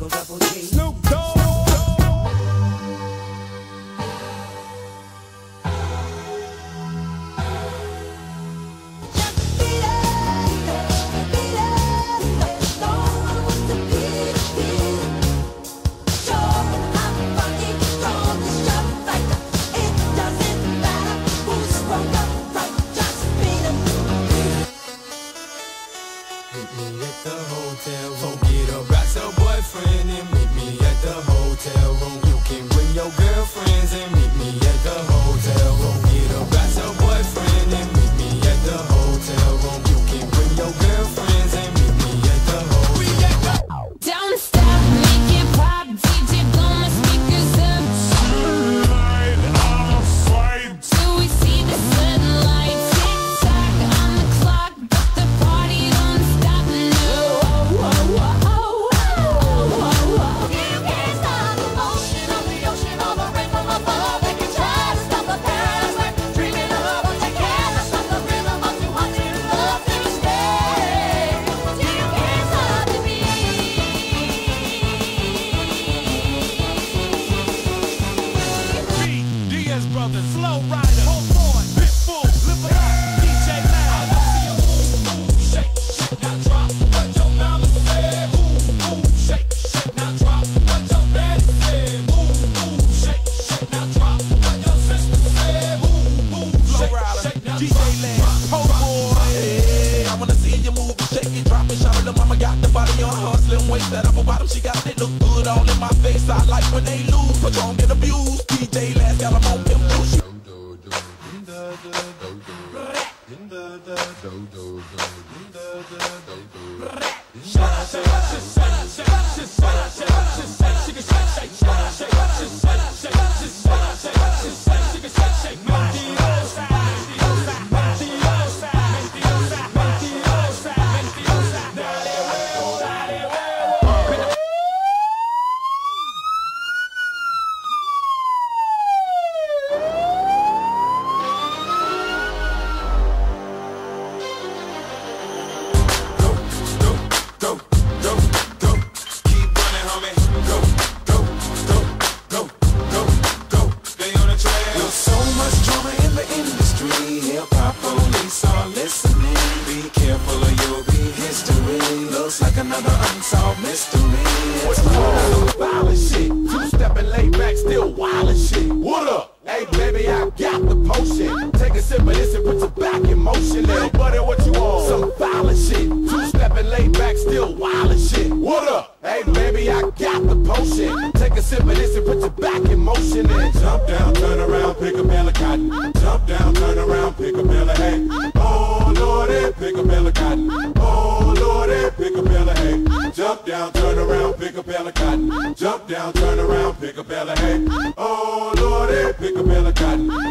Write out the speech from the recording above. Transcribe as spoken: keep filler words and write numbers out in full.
Eagle Double G. Snoop Dogg. Meet me at the hotel room. Get a rockstar boyfriend and meet me at the hotel room. You can bring your girlfriends and meet me at the hotel room. Get a rockstar boyfriend and meet me at the hotel room. You can bring your girlfriends and meet me at the hotel room. Don't stop, make it pop, D J blow my speakers up. Tonight I'm afraid. Till we see the sunlight, tick tock on the clock, but the party don't stop now. You can't stop the motion of the ocean of a rhythm of love. They can try to stop the paradise we're dreaming of, but they can't stop the rhythm of two hundred love to stay. You can't stop the beat. D S Brothers, Slow Rider, Whole Boy, Pitbull, Live It Up, D J Loud. I see you move, move, shake, shake, now drop what your mama said. Move, move, shake, shake, now drop what your daddy said. Move, move, shake, shake, now drop what your sister said. Move, move, shake, shake, now D J drop. Land, Whole Boy. Hey, I wanna see you move and shake it, drop it, shout it. Mama got the body on her slim waist, that upper bottom she got it look good all in my face. I like when they lose, Patron get abused. D J Land got them on them blue. Another unsolved mystery. What's wrong? Violent shit. Two stepping laid back, still wild and shit. What up? Hey baby, I got the potion. Take a sip of this and put your back in motion. Little buddy, what you want? Some violent shit. Two stepping laid back, still wild and shit. What up? Hey baby, I got the potion. Take a sip of this and put your back in motion. And jump down, turn around, pick a bale of cotton. Jump down, turn around, pick a bale of hay. Oh lordy, pick a bale of cotton. Oh lordy, pick a bale of hay. Jump down, turn around, pick a bale of cotton. Jump down, turn around, pick a bale of hay. Oh lordy, pick a bale of cotton.